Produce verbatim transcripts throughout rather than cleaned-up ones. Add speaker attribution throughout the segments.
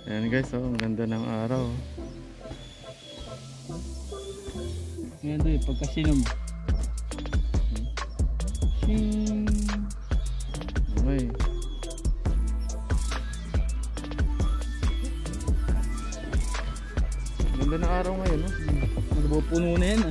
Speaker 1: Ayan guys, oh, ang ganda ng araw.
Speaker 2: Ngayon doon, pagkasinom. Shing!
Speaker 1: Okay. Ganda ng araw ngayon, no?
Speaker 2: Nagpupuno na yan, ah.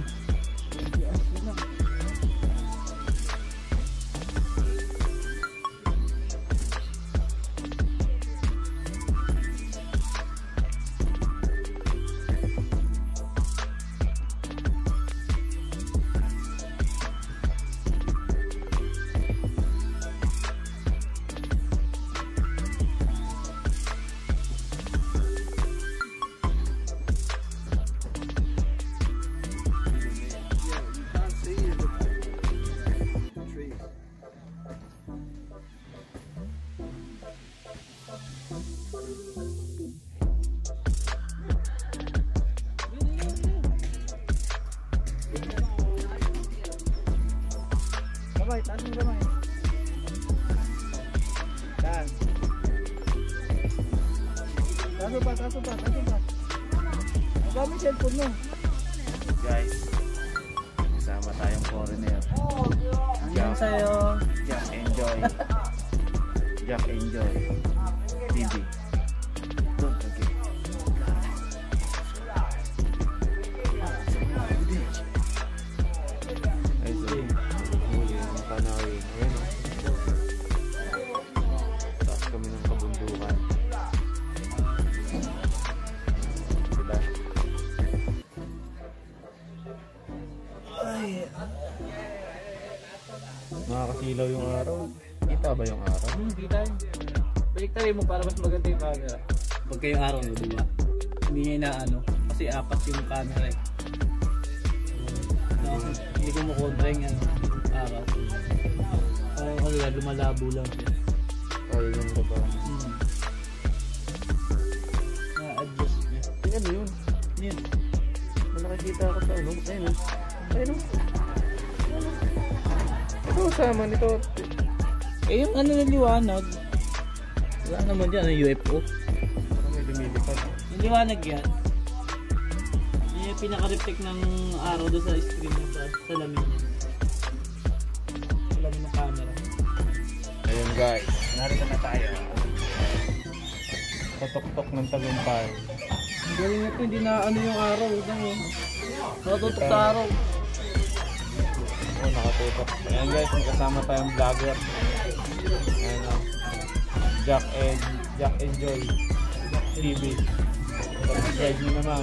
Speaker 3: Kamay, taas yung kamay. Taas. Taas pa, taas pa, taas pa. Ang gamit cellphone mo.
Speaker 1: Guys, kasama tayong foreigner.
Speaker 2: Ano sa'yo?
Speaker 1: Jack Enjoy. Jack Enjoy T V. Don't forget. Ay, so, huli ng Tanawin. Ayan, o. Taas kami ng kabundukan. Diba? Ay. Nakakasilaw yung araw. Kita ba yung araw?
Speaker 2: Hmm, di tayo. Balik tayo mo para mas maganda yung camera. Pag kayong araw nyo, di ba? Hindi niya inaano. Kasi apat yung camera eh. So, hindi ko makontra yung ano, araw. Parang ano lang, lumalabo lang siya.
Speaker 1: Ayaw yung baba.
Speaker 2: Hmm. Na-adjust niya.
Speaker 1: Tingnan mo yun.
Speaker 2: Yun.
Speaker 1: May nakikita ako sa ano. Ayun o. Ayun o. Ito sama nito.
Speaker 2: Eh yung ano na liwanag. Wala naman dyan, ano U F O.
Speaker 1: Parang may lumilipad.
Speaker 2: Yung liwanag yan. Yun yung pinaka-reflect ng araw doon sa screen mo sa salamin niya. Salamin ng camera.
Speaker 1: Ayun guys, narito na tayo. Patok-tok ng tagumpay.
Speaker 2: Ang galing ito, hindi na ano yung araw. Ito mo. Nakatutok sa araw.
Speaker 1: Oo, nakatutok. Ayan guys, magkasama tayong vlogger. Ayan o. Jack and Jack Enjoy T V. Subscribe nyo naman.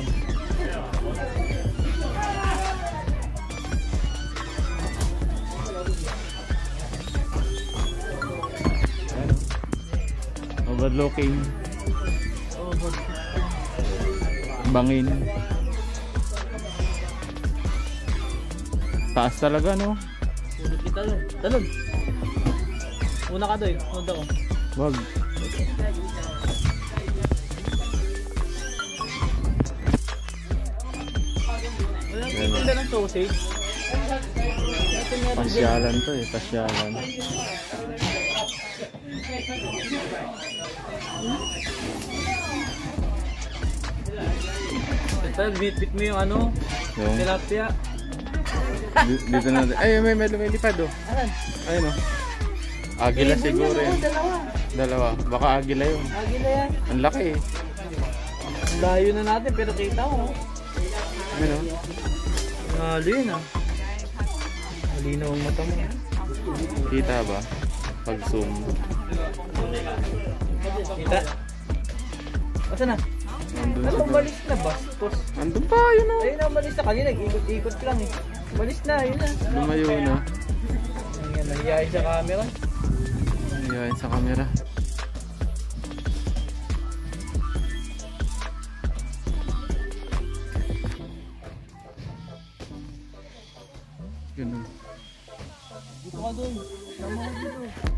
Speaker 1: Ayan o. Overlooking Bangin. Taas talaga, no?
Speaker 2: Unod kita doon. Talon. Una ka doon. Unod ako.
Speaker 1: Wag.
Speaker 2: Wala nang titinda ng sausage. Ito meron din.
Speaker 1: Pasyalan to eh, pasyalan.
Speaker 2: Ito, bit-bit mo yung ano.
Speaker 1: Yung,
Speaker 2: Tilapia.
Speaker 1: di- dito natin. Ay, may may lumilipad oh.
Speaker 2: Ayan.
Speaker 1: Ayun oh. Agila siguro
Speaker 2: yan.
Speaker 1: yun.
Speaker 2: Dalawa.
Speaker 1: Dalawa. Baka agila yun.
Speaker 2: Agila yan.
Speaker 1: Ang laki eh.
Speaker 2: Layo na natin pero kita mo.
Speaker 1: Ano?
Speaker 2: Nalo yun ah. Malinaw ang mata mo.
Speaker 1: Kita ba? Pag zoom.
Speaker 2: Kita. Asa na?
Speaker 1: Nandun
Speaker 2: Ano,
Speaker 1: sa
Speaker 2: umalis na bastos.
Speaker 1: Andun pa, yun oh.
Speaker 2: Ayun na, umalis na kanina. Ikot-ikot lang eh. Umalis na, yun na.
Speaker 1: Lumayo na.
Speaker 2: Ayan, nahiyain sa camera.
Speaker 1: Ayan sa camera. Ganun.
Speaker 2: Dito ka doon. Sama ka dito.